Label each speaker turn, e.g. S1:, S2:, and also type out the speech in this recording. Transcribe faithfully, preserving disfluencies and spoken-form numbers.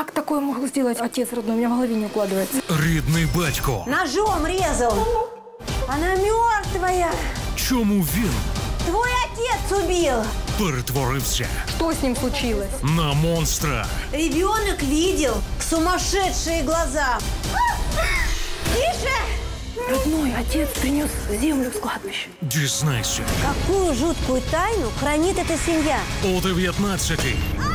S1: Как такое мог сделать отец родной? У меня в голове не укладывается.
S2: Рідний батько.
S3: Ножом резал. Она мертвая.
S2: Чому він
S3: Твой отец убил.
S2: перетворився
S1: Что с ним случилось?
S2: на монстра?
S3: Ребенок видел сумасшедшие глаза. Тише!
S1: Родной отец принес землю с кладбища.
S2: Дізнайся
S3: Какую жуткую тайну хранит эта семья?
S2: о дев'ятнадцятій.